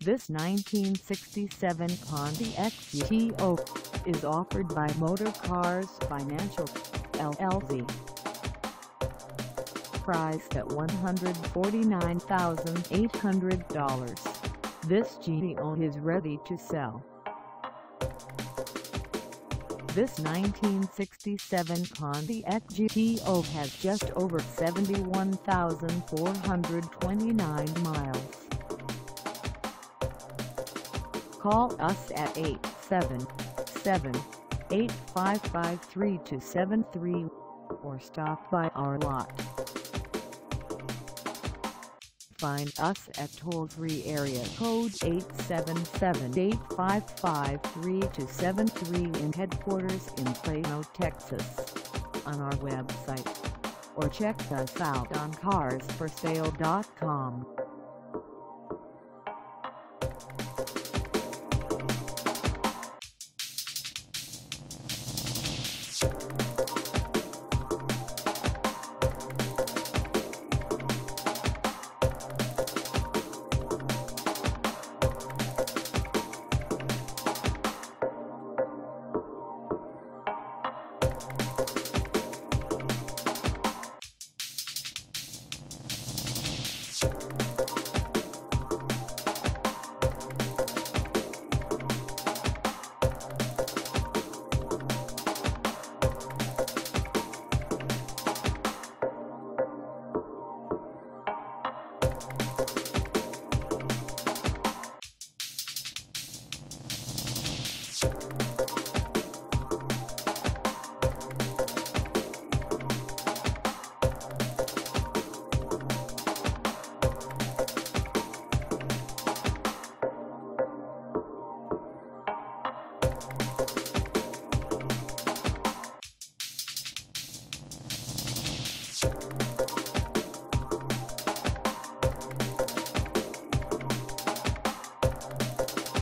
This 1967 Pontiac GTO is offered by Motorcars Financial, LLC. Priced at $149,800, this GTO is ready to sell. This 1967 Pontiac GTO has just over 71,429 miles. Call us at 877-855-3273 or stop by our lot. Find us at toll-free area code 877-855-3273 in headquarters in Plano, Texas, on our website, or check us out on carsforsale.com.